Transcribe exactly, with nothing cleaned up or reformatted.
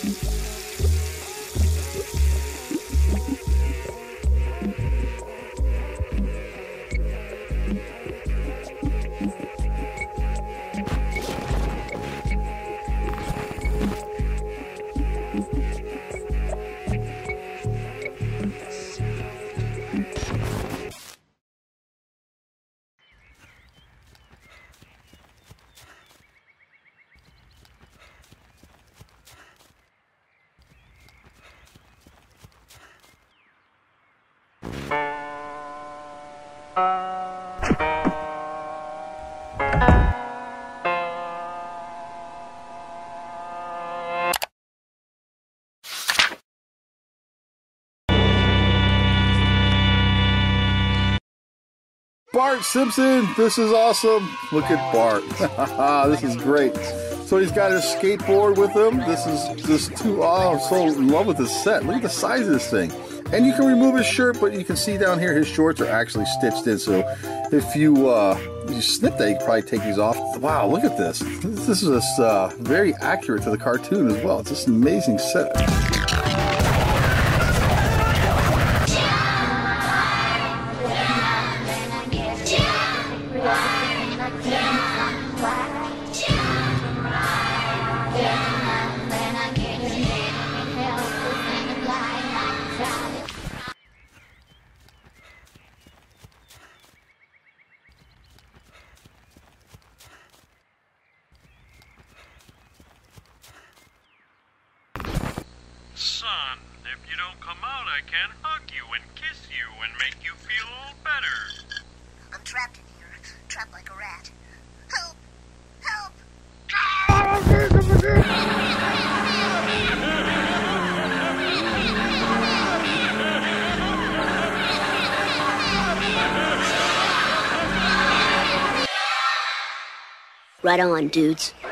Bart Simpson, this is awesome. Look at Bart. This is great. So he's got his skateboard with him. This is just too, oh, I'm so in love with this set. Look at the size of this thing. And you can remove his shirt, but you can see down here his shorts are actually stitched in. So if you, uh, if you snip that, you can probably take these off. Wow, look at this. This is just, uh, very accurate to the cartoon as well. It's just an amazing set. Son, if you don't come out, I can't hug you and kiss you and make you feel all better. I'm trapped in here, trapped like a rat. Help! Help! Right on, dudes.